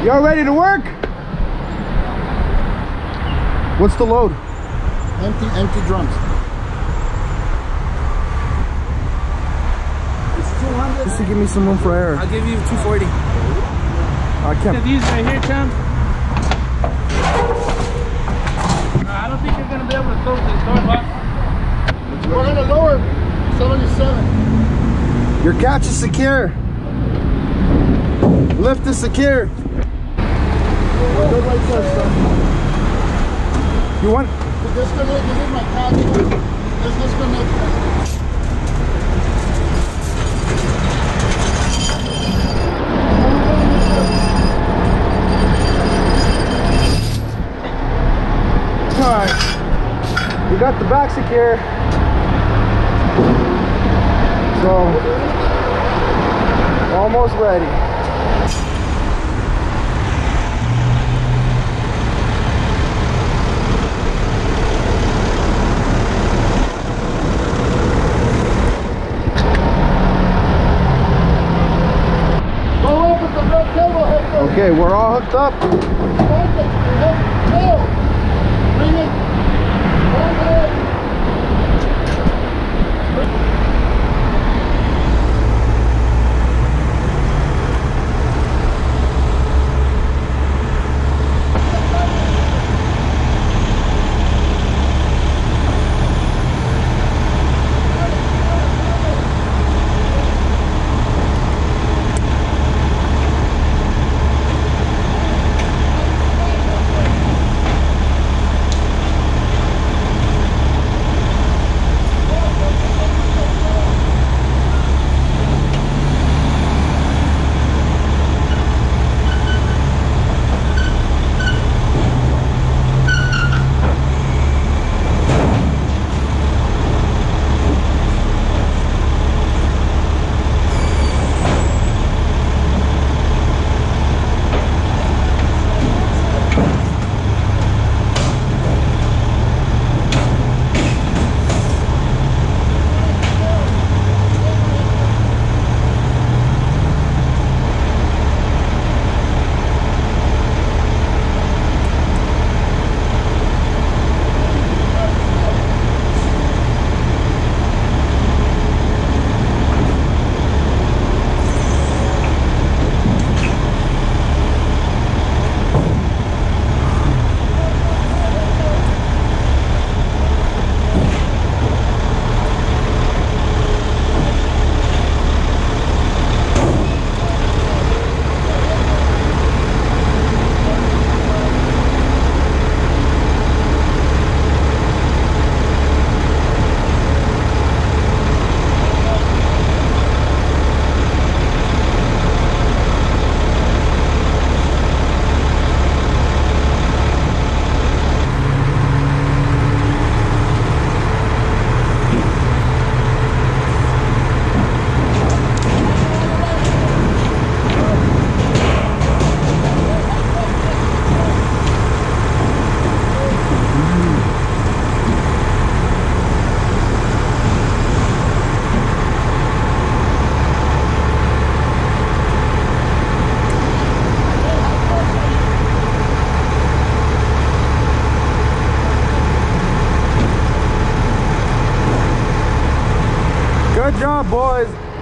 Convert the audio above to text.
Y'all ready to work? What's the load? Empty drums. It's 200. Just to give me some room for air. I'll give you 240. I can't. These right here, champ. I don't think you're gonna be able to close this door, boss. We're gonna lower 77. Your catch is secure. Lift is secure. Go right there, son. You want? Disconnect. This is my catch. Let's disconnect. Alright. We got the back secure. So almost ready. Okay, we're all hooked up. Good job, boys.